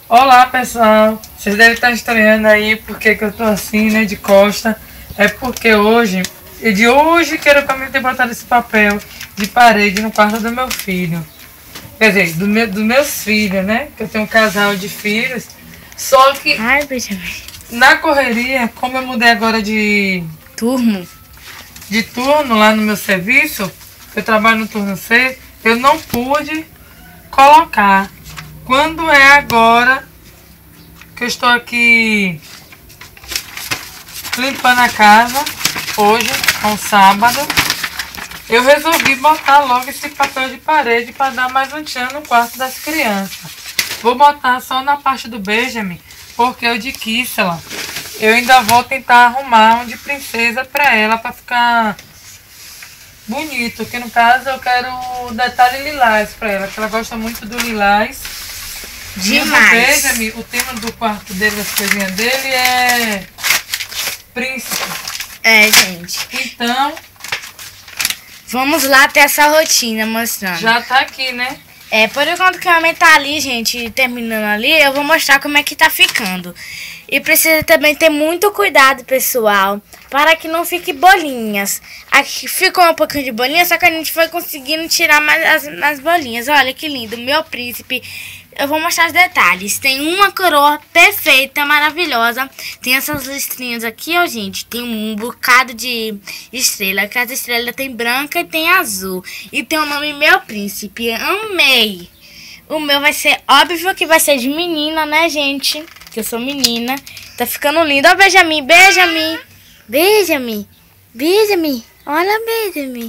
Olá pessoal, vocês devem estar estranhando aí porque que eu tô assim, né, de costa. É porque hoje que era pra mim ter botado esse papel de parede no quarto do meu filho. Quer dizer, dos meus filhos, né, que eu tenho um casal de filhos. Só que na correria, como eu mudei agora de turno lá no meu serviço, eu trabalho no turno C, eu não pude colocar. Quando é agora que eu estou aqui limpando a casa, hoje, é um sábado, eu resolvi botar logo esse papel de parede para dar mais um tchan no quarto das crianças. Vou botar só na parte do Benjamin, porque o de Kissela, eu ainda vou tentar arrumar um de princesa para ela, para ficar bonito, que no caso eu quero o detalhe lilás para ela, que ela gosta muito do lilás. Demais. Benjamin, o tema do quarto dele, das coisinhas dele é príncipe. É, gente. Então, vamos lá ter essa rotina mostrando. já tá aqui, né? Por enquanto que a mãe tá ali, gente, terminando ali, eu vou mostrar como é que tá ficando. E precisa também ter muito cuidado, pessoal, para que não fique bolinhas. Aqui ficou um pouquinho de bolinha, só que a gente foi conseguindo tirar mais as bolinhas. Olha que lindo, meu príncipe. Eu vou mostrar os detalhes. Tem uma coroa perfeita, maravilhosa. Tem essas listrinhas aqui, ó, gente. Tem um bocado de estrela. Cada estrela tem branca e tem azul. E tem o nome Meu Príncipe. Amei. O meu vai ser, óbvio que vai ser de menina, né, gente? Que eu sou menina. Tá ficando lindo. Ó, Benjamin, Benjamin. Benjamin. Benjamin. Olha, Benjamin.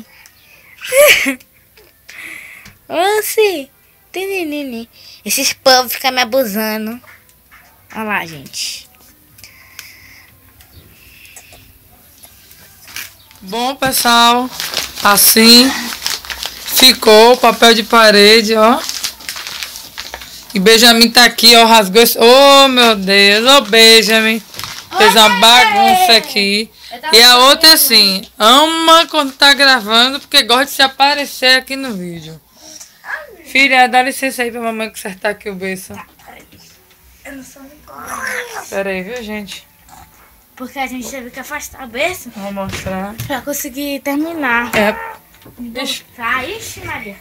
Oxi. Esses povos ficam me abusando. Olha lá, gente. Bom, pessoal, assim ficou o papel de parede, ó. E Benjamin tá aqui, ó, rasgou esse... Oh, meu Deus, ô Benjamin. Fez uma bagunça aqui. E a outra, assim, ama quando tá gravando, porque gosta de se aparecer aqui no vídeo. Filha, dá licença aí pra mamãe consertar aqui o berço. Eu não sou Pera aí, viu, gente? Porque a gente teve que afastar o berço Vou mostrar. pra conseguir terminar. Ixi, Maria.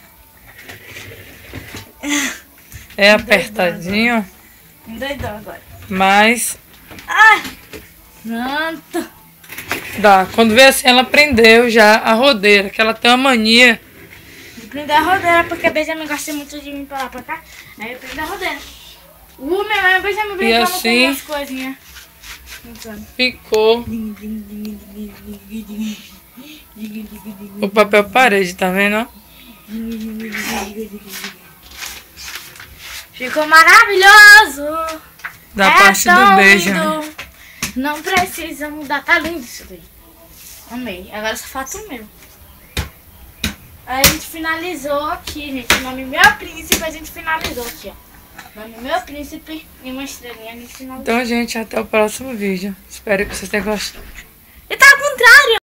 É apertadinho, Endoidou agora. mas Ai, pronto. dá. Quando vê assim, ela prendeu já a rodeira, que ela tem uma mania. Eu prendi a rodeira porque a Benjamin gosta muito de mim pra lá pra cá. Aí eu prendi a rodeira. Meu Benjamin brincando assim, com as coisinhas. Ficou o papel parede, tá vendo? Ficou maravilhoso. Da parte do beijo. Lindo. Não precisa mudar, tá lindo isso daí. Amei. Agora só falta o meu. Aí a gente finalizou aqui, gente. O nome Meu Príncipe, a gente finalizou aqui, ó. O nome Meu Príncipe e uma estrelinha a gente finalizou. Então, gente, até o próximo vídeo. Espero que vocês tenham gostado. E tá ao contrário.